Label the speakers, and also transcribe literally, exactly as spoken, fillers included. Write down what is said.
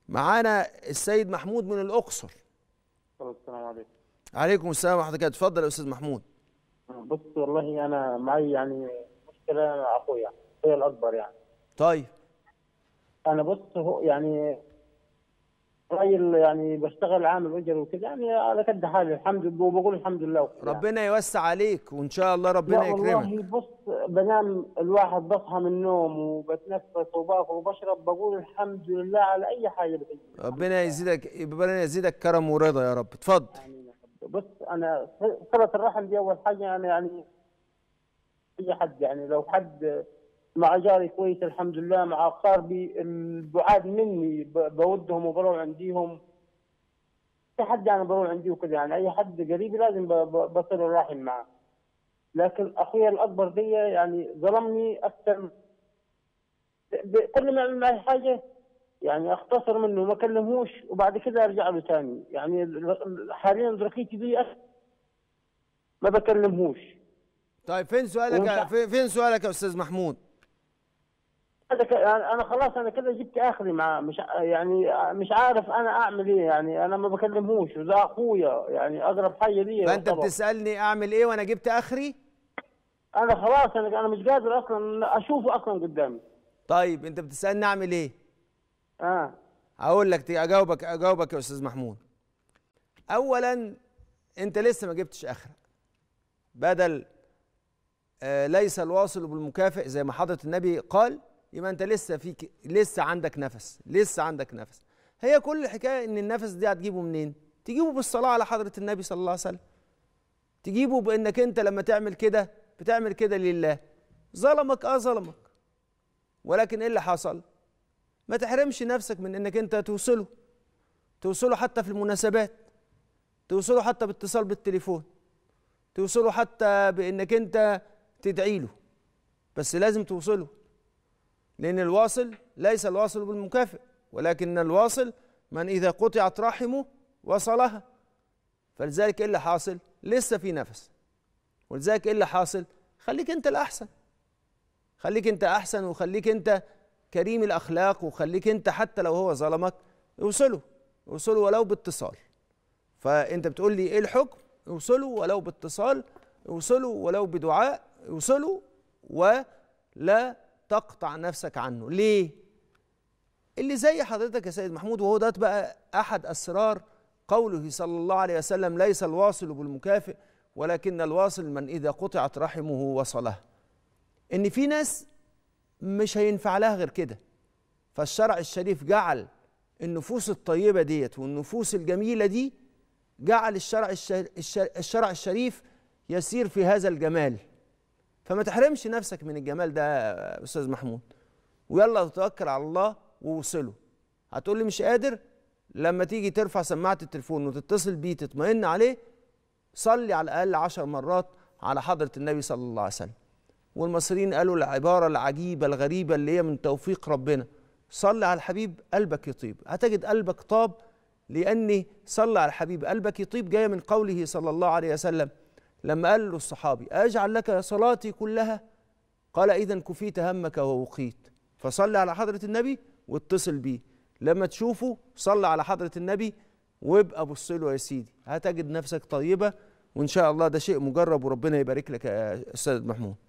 Speaker 1: معانا السيد محمود من الأقصر.
Speaker 2: السلام عليكم.
Speaker 1: عليكم السلام ورحمة الله. اتفضل يا أستاذ محمود.
Speaker 2: بص والله أنا معي يعني مشكلة مع أخويا، أخويا الأكبر يعني.
Speaker 1: طيب.
Speaker 2: أنا بص هو يعني راجل يعني بشتغل عامل أجر وكذا، يعني على قد حالي الحمد لله، وبقول الحمد لله يعني.
Speaker 1: ربنا يوسع عليك وإن شاء الله ربنا يكرمك.
Speaker 2: والله بص بنام الواحد بصحى من النوم وبتنفس وباكل وبشرب، بقول الحمد لله على أي حاجة بتجي.
Speaker 1: ربنا يزيدك ربنا يزيدك كرم ورضا يا رب. اتفضل.
Speaker 2: بص أنا صلة الرحم دي أول حاجة. أنا يعني أي حد يعني لو حد مع جاري كويس الحمد لله، مع أقاربي البعاد مني بودهم وبروح عنديهم. أي حد يعني بروح عندي وكذا، يعني أي حد قريبي لازم بصل الرحم معه. لكن أخويا الأكبر دي يعني ظلمني أكثر. كل ما يعمل معي حاجة يعني أختصر منه ما أكلمهوش، وبعد كده أرجع له ثاني. يعني حاليا ذركيتي دي ما بكلمهوش.
Speaker 1: طيب فين سؤالك فين سؤالك يا أستاذ محمود؟
Speaker 2: انا خلاص انا كده جبت اخري معاه، مش يعني مش عارف انا اعمل ايه. يعني انا ما بكلمهوش وده اخويا يعني اقرب حاجه ليا.
Speaker 1: فانت بتسالني اعمل ايه وانا جبت اخري؟
Speaker 2: انا خلاص انا انا مش قادر اصلا اشوفه اصلا قدامي.
Speaker 1: طيب انت بتسالني اعمل ايه؟
Speaker 2: اه
Speaker 1: هقول لك اجاوبك اجاوبك يا استاذ محمود. اولا انت لسه ما جبتش اخرك. بدل آه ليس الواصل بالمكافئ زي ما حضرة النبي قال، يبقى انت لسه فيك لسه عندك نفس، لسه عندك نفس. هي كل الحكايه ان النفس دي هتجيبه منين؟ تجيبه بالصلاه على حضره النبي صلى الله عليه وسلم. تجيبه بانك انت لما تعمل كده بتعمل كده لله. ظلمك اه ظلمك، ولكن ايه اللي حصل؟ ما تحرمش نفسك من انك انت توصله. توصله حتى في المناسبات، توصله حتى باتصال بالتليفون، توصله حتى بانك انت تدعي له، بس لازم توصله. لأن الواصل ليس الواصل بالمكافئ، ولكن الواصل من إذا قطعت رحمه وصلها. فلذلك إيه اللي حاصل؟ لسه في نفس. ولذلك إيه اللي حاصل؟ خليك أنت الأحسن، خليك أنت أحسن، وخليك أنت كريم الأخلاق، وخليك أنت حتى لو هو ظلمك اوصله، اوصله ولو باتصال. فأنت بتقول لي إيه الحكم؟ اوصله ولو باتصال، اوصله ولو بدعاء، اوصله ولا تقطع نفسك عنه. ليه؟ اللي زي حضرتك يا سيد محمود، وهو ده بقى أحد أسرار قوله صلى الله عليه وسلم: ليس الواصل بالمكافئ ولكن الواصل من إذا قطعت رحمه وصلها. إن في ناس مش هينفع لها غير كده، فالشرع الشريف جعل النفوس الطيبة ديت والنفوس الجميلة دي، جعل الشرع الشرع الشريف يسير في هذا الجمال. فما تحرمش نفسك من الجمال ده يا أستاذ محمود، ويلا توكل على الله ووصله. هتقول لي مش قادر؟ لما تيجي ترفع سماعة التليفون وتتصل بيه تطمئن عليه، صلي على الأقل عشر مرات على حضرة النبي صلى الله عليه وسلم. والمصريين قالوا العبارة العجيبة الغريبة اللي هي من توفيق ربنا: صلي على الحبيب قلبك يطيب. هتجد قلبك طاب، لأني صلي على الحبيب قلبك يطيب جاية من قوله صلى الله عليه وسلم لما قال له الصحابي: أجعل لك صلاتي كلها؟ قال: إذن كفيت همك ووقيت. فصلي على حضرة النبي واتصل بيه. لما تشوفه صلي على حضرة النبي وابقى بص له يا سيدي، هتجد نفسك طيبة، وإن شاء الله ده شيء مجرب، وربنا يبارك لك يا أستاذ محمود.